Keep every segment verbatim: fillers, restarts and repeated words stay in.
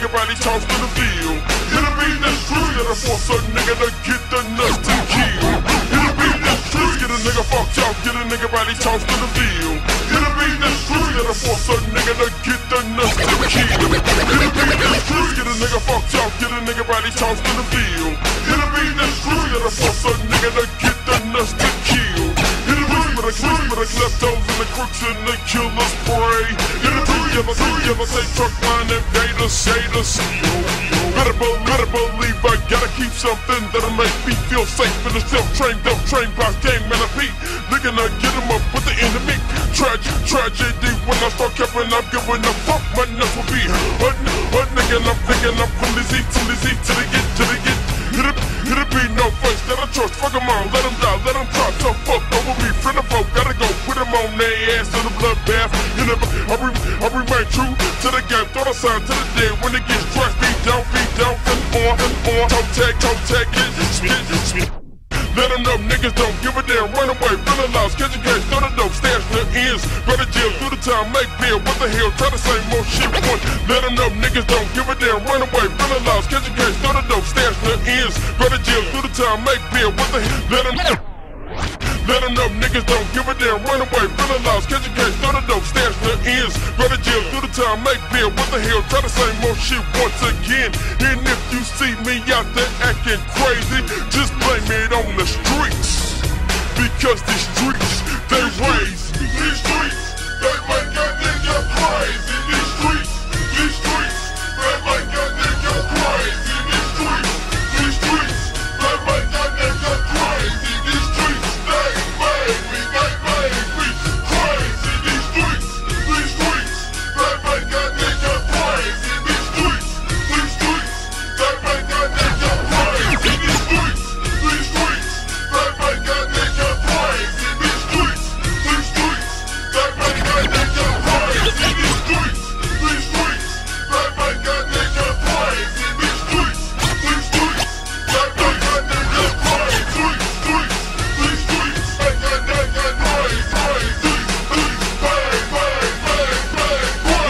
nigga body tossed to the field. It'll be the streets that'll force a nigga to get the nuts to kill. It'll be the streets, get a nigga fucked out, get a nigga body tossed to the field. It'll be the streets that'll force a nigga to get the nuts to kill. It'll be the streets, get a nigga fucked out, get a nigga body tossed to the field. It'll be the streets that'll force a nigga to get the nuts to kill. It'll be with the clips, with the kleptos and the crooks and the killers spray. It'll be ever, ever say truck line and gators, shaders. Better believe, better believe I gotta keep something that'll make me feel safe in the self-trained, self-trained box gang man I beat. Looking to get him up with the enemy. Tragic, tragedy when I start capping, I'm giving a fuck, my nuts will be hurt. But nigga, I'm thinking I'm from the Z to the Z to the get to the get. It'll, it'll be no face that I trust, fuck them all, let them die, let them try. So fuck over me, friend of folk, gotta go put them on their ass in the bloodbath. You never, I, re, I remain true to the game, throw the sign to the dead. When it gets trashed, beat down, beat down, and on, and on. Toe tag, toe tag, get spit, spit. Let them know niggas don't give a damn, run away, feeling lost, catch a case, throw the dope, stash the ends. Go to jail, through the time, make bail, what the hell, try the same more shit once. Let them know niggas don't give a damn, run away, feeling lost, catch a case, throw the dope, stash the ends. Go to jail, through the time, make bail, what the hell, let them know. Let them know niggas don't give a damn, run away, feeling lost, catch a case, throw the dope, stash the ends. Go to jail, through the time, make bail, what the hell, try the same more shit once again. And if you see me out there acting crazy, just blame it on the streets. Because these streets, they raise me. These streets, they make a nigga crazy. These streets, these streets, they make a nigga crazy. These streets, these streets, they make a nigga crazy. These streets, they made me, they made me crazy. These streets, these streets, they make a nigga crazy. These streets, these streets, they make a nigga crazy. These streets, these streets, they make a nigga crazy. These streets, these streets, they make a nigga crazy. These streets, these streets, they make a nigga crazy. These streets, these streets, they make a nigga crazy. Streets, streets, these streets, make a nigga crazy. Crazy, streets, bang, bang, bang, bang,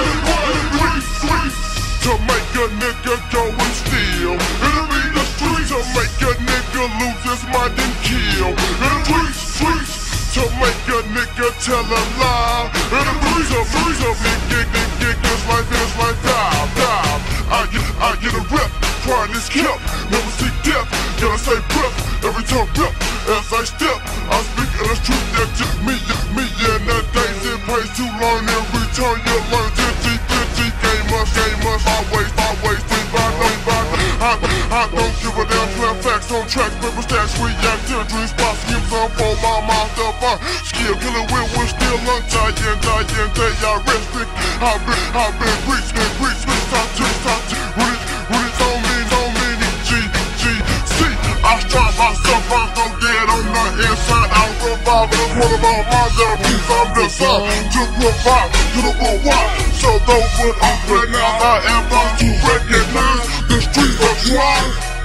crazy, streets, to make a nigga go and steal. It'll be the streets to make a nigga lose his mind and kill. It'll be streets to make a nigga tell a lie. It'll be the streets to make a nigga get life in his life die, die. I get, I get a rep, pride is kept, never see death, gotta say breath, every time rep, as I step, I speak in the truth that just me, me and the days it pays to learn and return you learn to G, G, game us, game us, always, always, think by, think by, I, I don't give a damn, plan facts on track, paper stacks, react to the dream spots, schemes on for my mouth up, uh, skill, killer will, we're still untied, and die, and they are resting, I've been, I've been breached, been breached, been top to, top to, when it, when it's on me, on me, G, G, C, I strive myself, I'm so dead on the inside, I'm reviving, what about my therapies, I'm the son, to provide, to the worldwide, so those would open now, I am about to recognize, the streets are dry,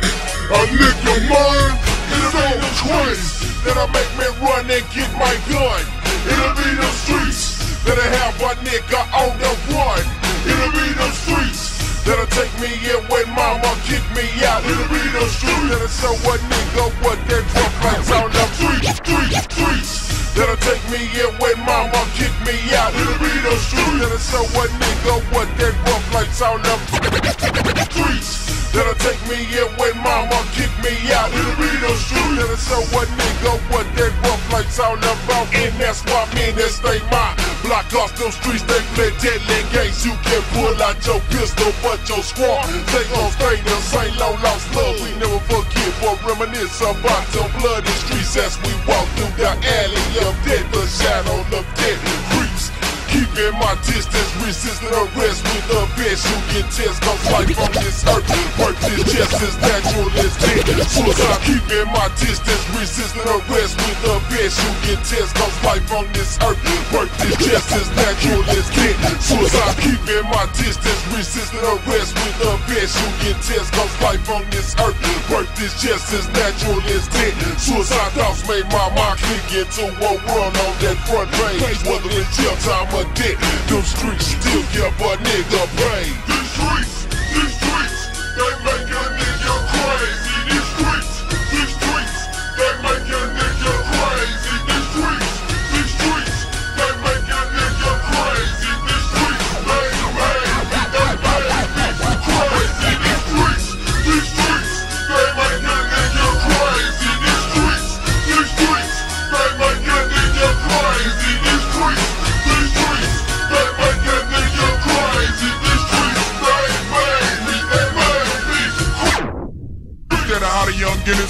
a nigga mine, it's so crazy, that'll make me run and get my gun, it'll be the streets, that'll have a nigga on the run, it'll be the streets, that'll take me in when mama kick me out. It'll be the streets that'll show a nigga what that drop lights on the streets, streets, streets. That'll take me in when mama kick me out. It'll be the streets that'll show a nigga what that drop lights on the streets. That'll take me in when mama kick me out. It'll be the streets that'll show a nigga what that rough lights all about. And that's why me and that stay mine. Block off those streets, they play deadly games. You can pull out your pistol, but your squad they gon' stay the same long lost love. We never forget or reminisce about the bloody streets as we walk through the alley of death, the shadow of death creeps. Keeping my distance, resisting arrest with the best you can test. Cause life on this earth, work is just as natural as death. Suicide, keeping my distance, resisting arrest with the best you can test. Cause life on this earth, work is just as natural as death. Suicide, keeping my distance, resisting arrest with the best you can test. Cause life on this earth, work is just as natural as death. Suicide thoughts made my mind click into a world on that front page. Whether it's jail time or dead, them streets still give a nigga pain. These streets, these streets.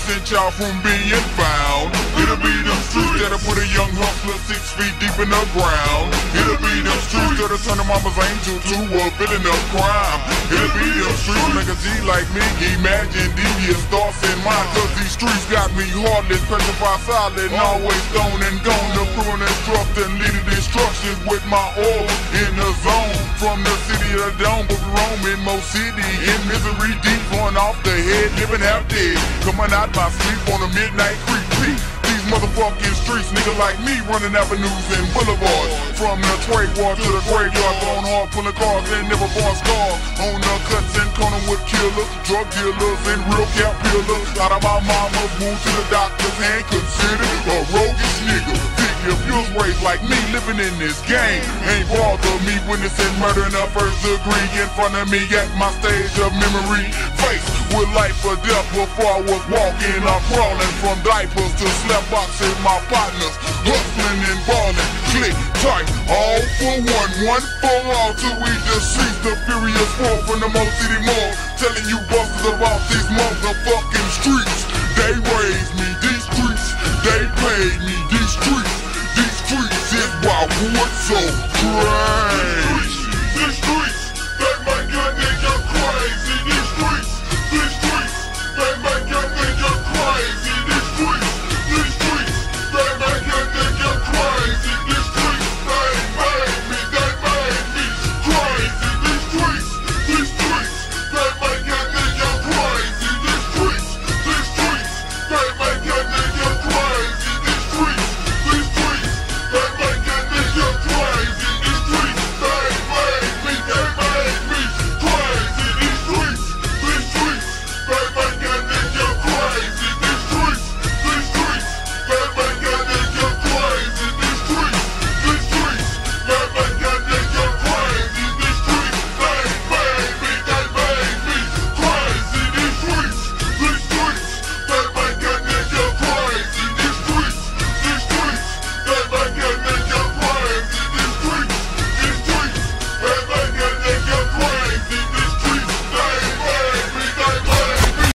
prevent y'all from being found. It'll be them streets that'll put a young hustler six feet deep in the ground. It'll be them streets that'll turn a mama's angel to a villain of crime. It'll be them streets make a G like me imagine devious thoughts in mind. Cause these streets got me heartless, petrified, silent, always stoned and gone. The crew and instruct and leading instructions with my oil in the zone. From the city of the dome, but roaming Mo City in misery deep, going off the head, living half dead. Coming out my sleep on a midnight creep peep. These motherfucking streets, nigga like me, running avenues and boulevards. From the trade war to the graveyard, going hard, pulling cars and never born scars. On the cuts and corner with killers, drug dealers and real cap pillars. Out of my mama's womb to the doctor's hand, considered a roguish nigga. If you was raised like me, living in this game, ain't bother me witnessing murder in the first degree in front of me at my stage of memory. Faced with life or death before I was walking, I'm crawling from diapers to slap boxing my partners, hustling and balling, click tight, all for one, one for all, till we decease the furious war from the Mo City Mall, telling you busters about these motherfucking streets. They raised me, these streets, they paid me, these streets. These streets is why wood so crazy.